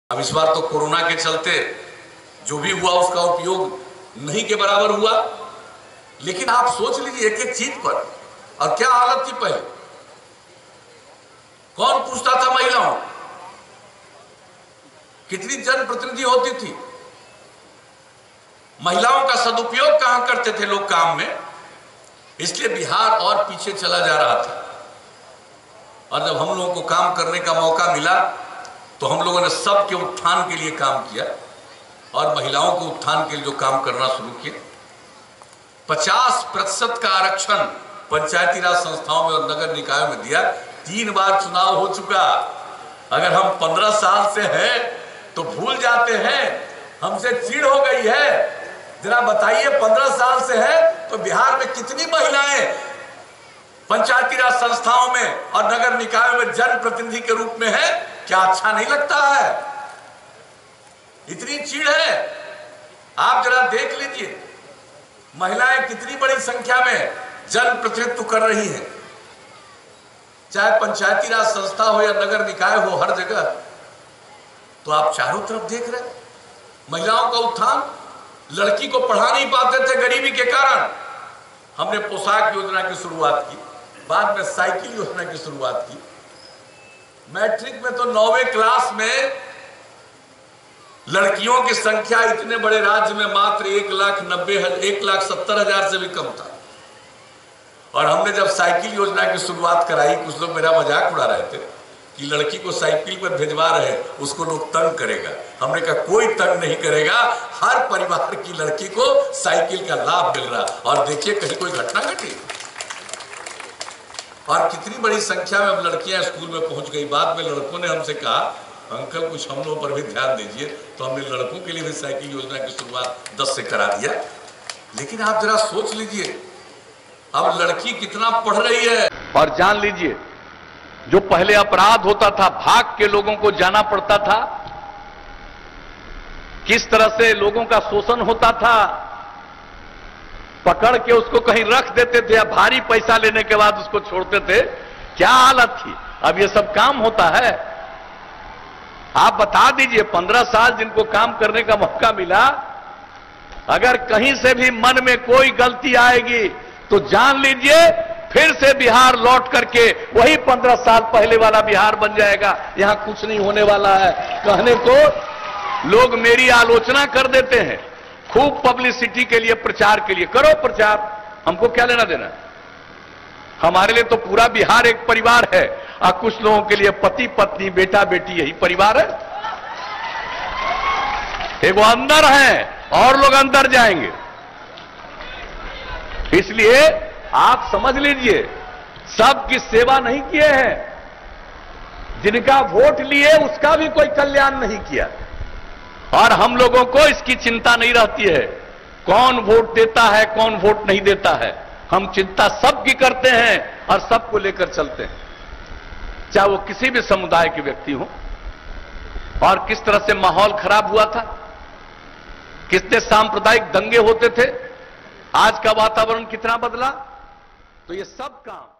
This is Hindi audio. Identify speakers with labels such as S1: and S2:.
S1: अब इस बार तो कोरोना के चलते जो भी हुआ उसका उपयोग नहीं के बराबर हुआ, लेकिन आप सोच लीजिए एक एक चीज पर। और क्या हालत थी पहले, कौन पूछता था महिलाओं, कितनी जनप्रतिनिधि होती थी, महिलाओं का सदुपयोग कहां करते थे लोग काम में। इसलिए बिहार और पीछे चला जा रहा था। और जब हम लोगों को काम करने का मौका मिला तो हम लोगों ने सबके उत्थान के लिए काम किया और महिलाओं के उत्थान के लिए जो काम करना शुरू किया। 50% का आरक्षण पंचायती राज संस्थाओं में और नगर निकायों में दिया। 3 बार चुनाव हो चुका। अगर हम 15 साल से हैं तो भूल जाते हैं, हमसे चिढ़ हो गई है। जरा बताइए 15 साल से है तो बिहार में कितनी महिलाएं पंचायती राज संस्थाओं में और नगर निकायों में जनप्रतिनिधि के रूप में है। क्या अच्छा नहीं लगता है? इतनी चिढ़ है। आप जरा देख लीजिए महिलाएं कितनी बड़ी संख्या में जनप्रतिनिधित्व कर रही हैं, चाहे पंचायती राज संस्था हो या नगर निकाय हो, हर जगह। तो आप चारों तरफ देख रहे हैं महिलाओं का उत्थान। लड़की को पढ़ा नहीं पाते थे गरीबी के कारण, हमने पोशाक योजना की शुरुआत की, बाद में साइकिल योजना की शुरुआत की। मैट्रिक में तो 9वीं क्लास में लड़कियों की संख्या इतने बड़े राज्य में मात्र 1,70,000 से भी कम था। और हमने जब साइकिल योजना की शुरुआत कराई, कुछ लोग मेरा मजाक उड़ा रहे थे कि लड़की को साइकिल पर भेजवा रहे, उसको लोग तंग करेगा। हमने कहा कोई तंग नहीं करेगा, हर परिवार की लड़की को साइकिल का लाभ मिल रहा। और देखिए कहीं कोई घटना घटी और कितनी बड़ी संख्या में अब लड़कियां स्कूल में पहुंच गई। बाद में लड़कों ने हमसे कहा अंकल कुछ हम लोगों पर भी ध्यान दीजिए, तो हमने लड़कों के लिए भी साइकिल योजना की शुरुआत 10 से करा दिया। लेकिन आप जरा सोच लीजिए अब लड़की कितना पढ़ रही है।
S2: और जान लीजिए जो पहले अपराध होता था, भाग के लोगों को जाना पड़ता था, किस तरह से लोगों का शोषण होता था, पकड़ के उसको कहीं रख देते थे या भारी पैसा लेने के बाद उसको छोड़ते थे, क्या हालत थी। अब ये सब काम होता है। आप बता दीजिए 15 साल जिनको काम करने का मौका मिला, अगर कहीं से भी मन में कोई गलती आएगी तो जान लीजिए फिर से बिहार लौट करके वही 15 साल पहले वाला बिहार बन जाएगा। यहां कुछ नहीं होने वाला है। कहने को लोग मेरी आलोचना कर देते हैं, खूब पब्लिसिटी के लिए, प्रचार के लिए। करो प्रचार, हमको क्या लेना देना। हमारे लिए तो पूरा बिहार एक परिवार है और कुछ लोगों के लिए पति पत्नी बेटा बेटी यही परिवार है। एक वो अंदर है और लोग अंदर जाएंगे। इसलिए आप समझ लीजिए सबकी सेवा नहीं किए हैं, जिनका वोट लिए उसका भी कोई कल्याण नहीं किया। और हम लोगों को इसकी चिंता नहीं रहती है कौन वोट देता है कौन वोट नहीं देता है। हम चिंता सबकी करते हैं और सबको लेकर चलते हैं, चाहे वो किसी भी समुदाय के व्यक्ति हो। और किस तरह से माहौल खराब हुआ था, कितने सांप्रदायिक दंगे होते थे, आज का वातावरण कितना बदला। तो ये सब काम